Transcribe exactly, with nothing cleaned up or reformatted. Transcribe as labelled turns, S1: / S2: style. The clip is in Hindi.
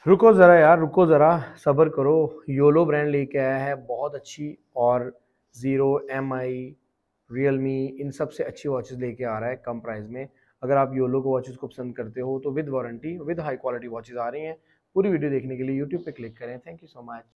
S1: रुको ज़रा यार, रुको ज़रा, सब्र करो। योलो ब्रांड लेके आया है बहुत अच्छी, और ज़ीरो, एम आई, रियलमी, इन सब से अच्छी वॉचेस लेके आ रहा है कम प्राइस में। अगर आप योलो को वॉचेस को पसंद करते हो तो with warranty, with high quality watches आ रही हैं। पूरी वीडियो देखने के लिए यूट्यूब पे क्लिक करें। Thank you so much.